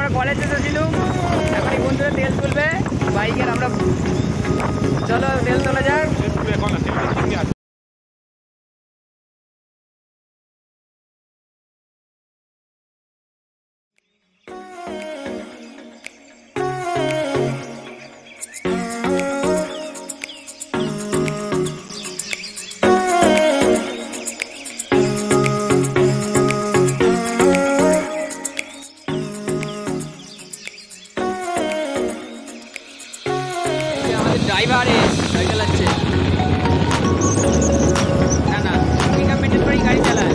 আমরা কলেজ এসেছিলাম, এখন এই বন্ধুরা তেল তুলবে বাইকের। আমরা চলো তেল তোলা যাক। ড্রাইভার গাড়ি চালাচ্ছে না, না পিকআপ মেনটেন করেই গাড়ি চালায়।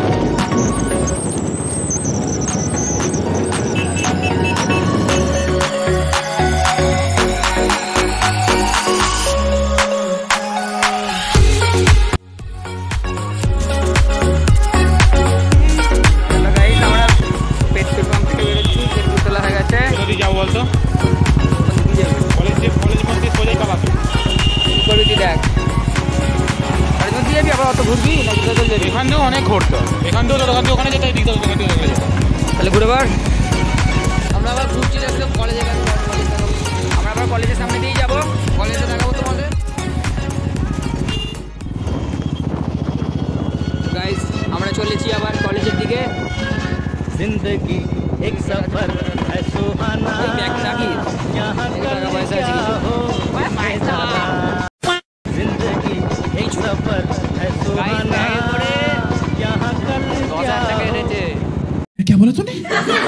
আমরা পেট্রোল পাম্প থেকে বেরোচ্ছি, পেট্রোল তোলা হয়ে গেছে। যাবো বলতো এখান থেকেও অনেক ঘুরতো, এখান থেকে দোকান থেকে ওখানে যেতে, দিক দোকান থেকে ওখানে যেতে। তাহলে ঘুরে বার আমরা আবার ঘুরছি, একদম কলেজে গেছে। আমরা আবার কলেজের সামনে দিয়ে যাবো, কলেজে দেখাবো তোমাদের। গাইস আমরা চলেছি আবার কলেজের দিকে। जिंदगी एक सफर है सुहाना, यहाँ कल क्या हो जिंदगी एक सफर है सुहाना, यहाँ कल क्या हो। क्या बोला तूने?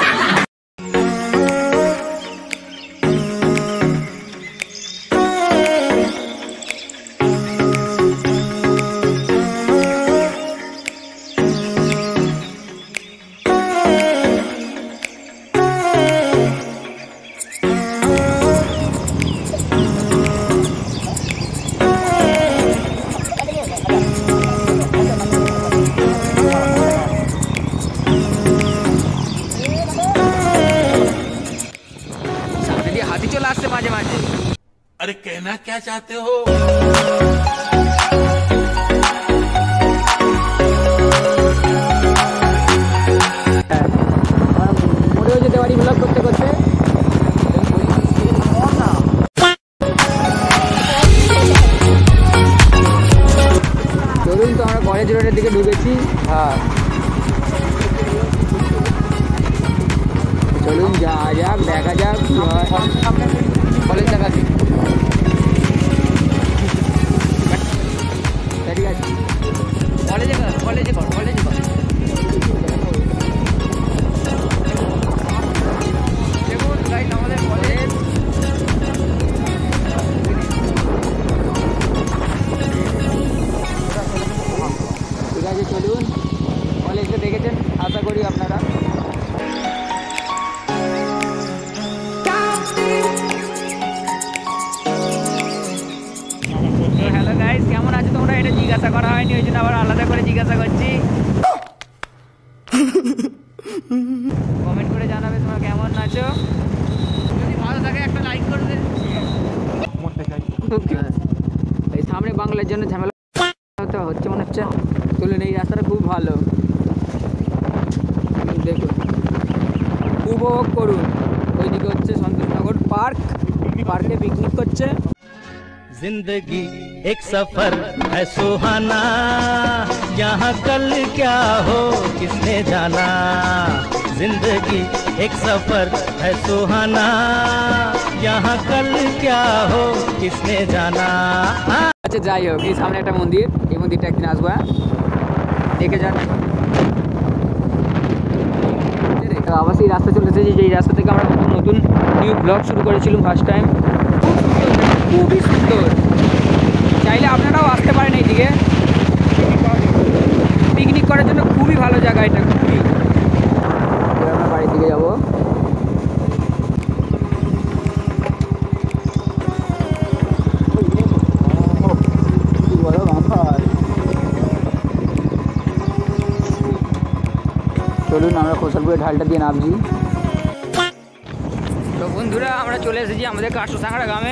हाथी चला आसते माजे माजे। अरे कहना क्या चाहते हो? মোড়েও যেতে পারি ব্লগ করতে করতে। চলুন তো আমরা কলেজ রোডের দিকে ঢুকেছি। হ্যাঁ চলুন যাওয়া যাক, দেখা যাক কলেজ দেখাচ্ছি। ঠিক আছে কলেজে কর, কলেজে কর, কলেজে কর। দেখুন গাইস আমাদের কলেজ। ঠিক আছে চলুন, কলেজটা দেখেছেন আশা করি আপনারা। হ্যালো গাইস, কেমন আছো তোমরা? এটা জিজ্ঞাসা করা হয়নি, ওই জন্য আবার আলাদা করে জিজ্ঞাসা করছি। কমেন্ট করে জানাবে তোমরা কেমন আছো। যদি ভালো থাকে একটা লাইক করবে। এই সামনে বাংলার জন্য ঝামেলা হচ্ছে মনে হচ্ছে। চলুন, এই রাস্তাটা খুব ভালো, দেখুন উপভোগ করুন। ওইদিকে হচ্ছে সন্তোষনগর পার্ক, পার্কে পিকনিক করছে। जिंदगी एक सफर है सुहाना, यहाँ कल क्या हो किसने जाना, जिंदगी एक सफर है सुहाना, यहाँ कल क्या हो किसने जाना। আচ্ছা যাই হোক, এই সামনে একটা মন্দির, এই মন্দিরটা একদিন আসবো, দেখে যান। আবার সেই রাস্তা চলে এসেছি, যেই রাস্তা থেকে আমরা নতুন নিউ ব্লগ শুরু করেছিলাম ফার্স্ট টাইম। খুবই সুন্দর, চাইলে আপনারাও আসতে পারেন এইদিকে পিকনিক করার জন্য। খুবই ভালো জায়গা এটা, খুবই। আমরা বাড়ির দিকে যাবো। চলুন আমরা খোসালপুরের ঢালটা দিয়ে নামছি। তো বন্ধুরা আমরা চলে এসেছি আমাদের কাঠসাংড়া গ্রামে।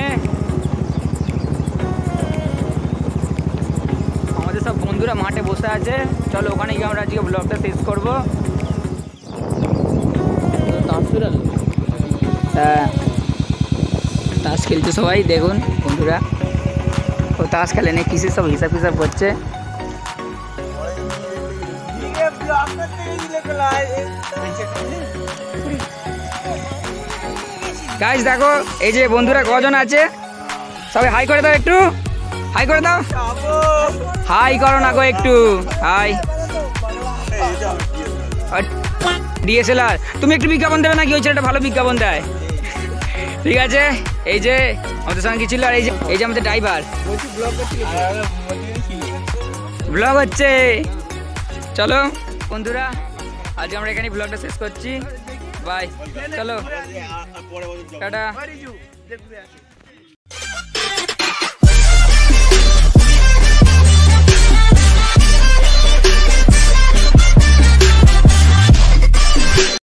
আমাদের সব বন্ধুরা মাঠে বসে আছে, চলো ওখানে গিয়ে আমরা আজকে ব্লগটা শেষ করবো। তাস খেলছে সবাই, দেখুন বন্ধুরা। ও তাস খেলে নেই, কিসে সব হিসাব ফিসাব করছে। গাইস দেখো এই যে বন্ধুরা কজন আছে, সবাই হাই করে দাও, একটু হাই করে দাও, হাই করো না গো একটু হাই। ডিএসএলআর তুমি একটু বিজ্ঞাপন দেবে নাকি? ওই ছেলেটা ভালো বিজ্ঞাপন দেয়। ঠিক আছে, এই যে আমাদের সঙ্গে কি ছিল, আর এই যে আমাদের ড্রাইভার ব্লগ হচ্ছে। চলো বন্ধুরা, আজ আমরা এখানে ব্লগটা শেষ করছি। বাই, চলো টাটা।